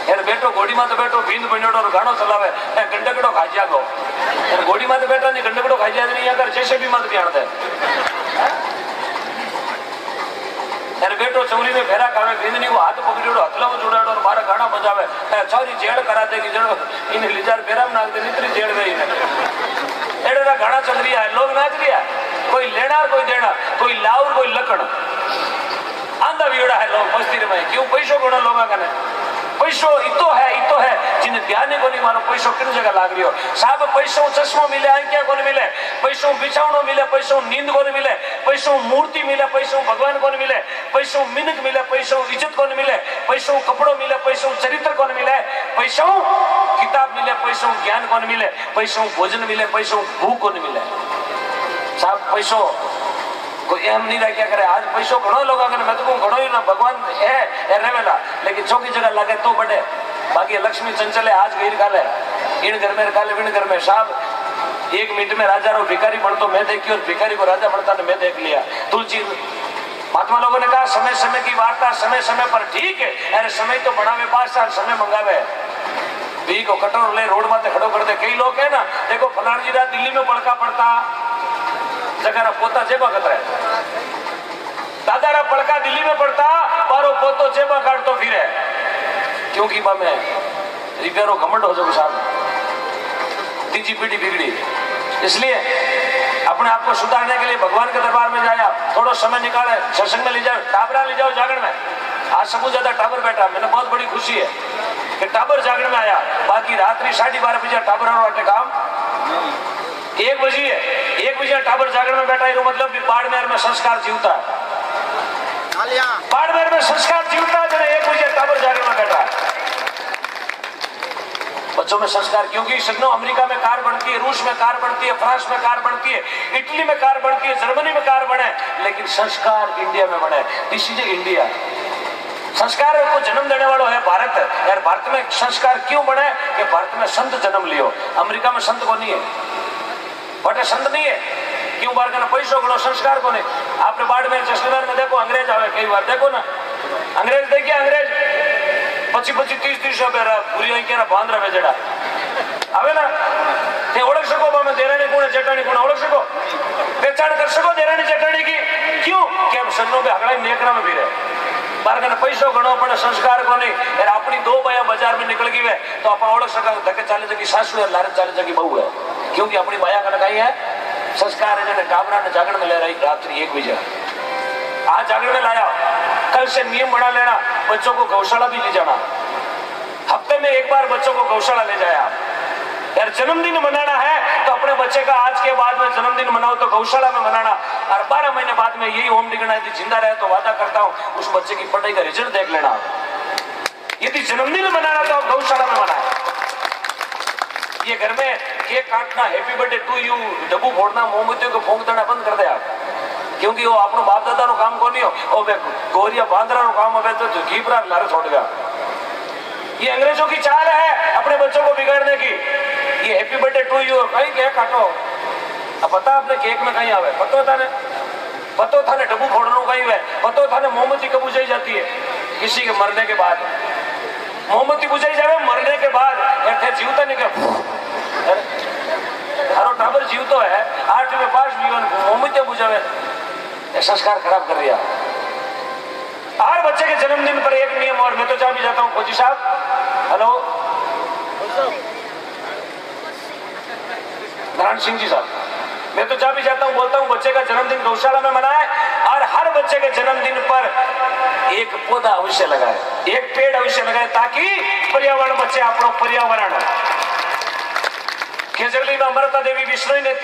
यार बेटो घोड़ी में तो बैठो भींद बनेड़ो और गानो चलावे गंडकड़ो खाजिया गो यार घोड़ी में तो बैठा नहीं गंडकड़ो खाजिया नहीं अगर जैसे भी मत बिहार दे यार बेटो चौली में फेरा खावे भींदनी को हाथ पकड़ो हथला में जुड़ाड़ो और बारह गाना बजावे चौरी जेड़ करा देगी जड़ो इन्हें लिजार फेरा में नाक दे नितरी जेड़ गई एड़ा गाना चल रही है लोग नाच रिया कोई लेना कोई देना कोई लाउर कोई लकड़ आंधा भी है लोग मस्ती में क्यों पैसों गुणा लोग पैसो इतो है जिन्हें ध्यान को नहीं मानो पैसों किन जगह लाग रही हो साहब पैसों चश्मो मिले आंखिया को मिले पैसों बिछावनो मिले पैसों नींद को मिले पैसों मूर्ति मिले पैसों भगवान को मिले पैसों मिनक मिले पैसों इज्जत को मिले पैसों कपड़ों मिले पैसों चरित्र को मिले पैसों किताब मिले पैसों ज्ञान को मिले पैसों भोजन मिले पैसों भूख को मिले साहब पैसों कोई एम नहीं रहा क्या करे आज पैसों घणो लोग अगर मैं तो कहूँ घणो ही ना भगवान है रेवेला लेकिन चौकी जगह लगे तो बड़े बाकी लक्ष्मी चंचल है आज गई काले इन घर में काले इन घर में साहब 1 मिनट में राजा रो भिखारी बनतो मैं देखी और भिखारी को राजा बनता ने मैं देख लिया तुलसी महात्मा लोगों ने कहा समय समय की वार्ता समय समय पर ठीक है अरे समय तो बढ़ावे बादशाह समय मंगावे भी को कटोर ले रोड माथे खड़ो कर दे कई लोग है ना देखो फलान जी रात दिल्ली में बड़का पड़ता जगह पोता जेबा कतरा दादारा पड़का दिल्ली में पड़ता पारो पोतो जेबा काटतो फिरे क्योंकि मैं रिपेयरो घमंड हो जाऊं साहब तीजी पीढ़ी बिगड़ी इसलिए अपने आप को सुधारने के लिए भगवान के दरबार में जाया थोड़ा समय निकाले सत्संग में ले जाओ टाबरा ले जाओ जागरण में आज सबसे ज्यादा टाबर बैठा मैंने बहुत बड़ी खुशी है कि टाबर जागरण में आया बाकी रात्रि 12:30 बजे टाबर काम 1 बजे टाबर जागरण में बैठा है मतलब भी बाड़मेर में संस्कार जीवता है बाड़मेर में संस्कार जीवता है 1 बजे टाबर जागरण में बैठा है बच्चों में संस्कार क्योंकि सदनों अमेरिका में कार बनती है रूस में कार बनती है फ्रांस में कार बनती है इटली में कार बनती है जर्मनी में कार बने लेकिन संस्कार इंडिया में बने दिस इज इंडिया संस्कार को जन्म देने वाला है भारत यार भारत में संस्कार क्यों बने कि भारत में संत जन्म लियो अमेरिका में संत को नहीं है बटे संत नहीं है क्यों बार कहना पैसों गणो संस्कार को नहीं आपने बाड़मेर जैसलमेर में देखो अंग्रेज आवे कई बार देखो ना अंग्रेज देखिए अंग्रेज 25-30 रुपया पूरी अंकिया बांध रहा बेजड़ा आवे ना ते ओळख सको मैं देरानी कोण चटाणी कोण ओळख सको पहचान कर सको देरानी चटाणी की क्यों कि हम सन्नो में हगड़ा नेकरा में भी रहे बार कहना पैसों गणो पण संस्कार को नहीं यार अपनी 2 बाया बाजार में निकल गई है तो आप ओळख सका धक्के चाले जगी सासू है लारे चाले जगी बहू है क्योंकि अपनी बाया का लगाई है संस्कार है टाबरा ने जागरण में ले रही रात्रि 1 बजे आज जागरण में लाया कल से नियम बना लेना बच्चों को गौशाला भी ले जाना हफ्ते में 1 बार बच्चों को गौशाला ले जाया यार जन्मदिन मनाना है तो अपने बच्चे का आज के बाद में जन्मदिन मनाओ तो गौशाला में मनाना और 12 महीने बाद में यही होम डिगना यदि जिंदा रहे तो वादा करता हूं उस बच्चे की पढ़ाई का रिजल्ट देख लेना यदि जन्मदिन मनाना तो गौशाला में मनाए ये घर में केक काटना हैप्पी बर्थडे टू यू डब्बू फोड़ना मोमबत्तियों को फूंक देना बंद कर दे आप क्योंकि वो अपनो बाप दादा नो काम को नहीं हो गोरिया बांदरा नो काम हो तो घीपरा लारे छोड़ गया ये अंग्रेजों की चाल है अपने बच्चों को बिगाड़ने की ये हैप्पी बर्थडे टू यू कहीं केक काटो अब पता आपने केक में कहीं आवे पतो था ने डब्बू फोड़ना कहीं है पतो था ने मोमबत्ती कब बुझाई जाती है किसी के मरने के बाद मोमबत्ती बुझाई जावे मरने के बाद ऐसे जीवता नहीं क्या हरो टाबर जीवतो है 8 में 5 जीवन मोमबत्ती बुझावे संस्कार खराब कर दिया हर बच्चे के जन्मदिन पर एक नियम और मैं तो जा भी जाता हूँ फौजी साहब हेलो नारायण सिंह जी साहब मैं तो जा भी जाता हूँ बोलता हूँ बच्चे का जन्मदिन गौशाला में मनाए और हर बच्चे के जन्मदिन पर एक पौधा अवश्य लगाए एक पेड़ अवश्य लगाए ताकि पर्यावरण बचे अपनो पर्यावरण खेजड़ली में अमृता देवी विष्णु ने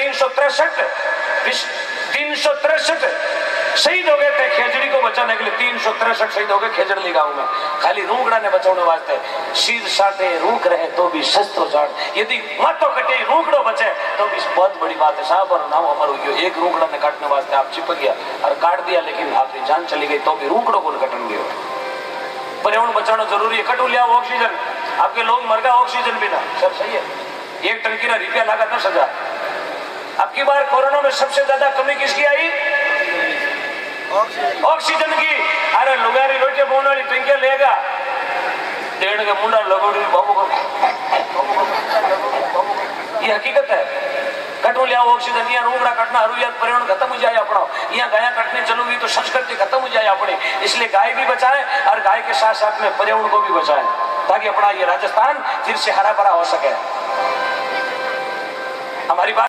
363 शहीद हो गए थे खेजड़ी को बचाने के लिए 363 शहीद हो गए खेजड़ली गांव में खाली रूंगड़ा ने बचाने वास्ते शीर साटे रूख रहे तो भी शस्त्र झाड़ यदि माथो कटे रूंगड़ो बचे तो भी बहुत बड़ी बात है साहब और नाम अमर हो एक रूंगड़ा ने काटने वास्ते आप चिपक गया और काट दिया लेकिन आपकी जान चली गई तो भी रूंगड़ो को कटन गयो पर्यावरण बचाना जरूरी है कटू लिया ऑक्सीजन आपके लोग मर गए ऑक्सीजन बिना सब सही है 1 टन की रुपया लगा 10,000 अब की बार कोरोना में सबसे ज्यादा कमी किसकी आई ऑक्सीजन की अरे लुगारी रोटी बोने वाली टंकियां लेगा देड़ के मुंडा लगोड़ी बाबू को, ये हकीकत है। कटू लिया ऑक्सीजन, यहाँ रूगड़ा कटना हरुयात पर्यावरण खत्म हो जाए अपना, यहाँ गाया कटने चलूंगी तो संस्कृति खत्म हो जाए अपनी। इसलिए गाय भी बचाए और गाय के साथ साथ में पर्यावरण को भी बचाए, ताकि अपना ये राजस्थान फिर से हरा भरा हो सके। हमारी बात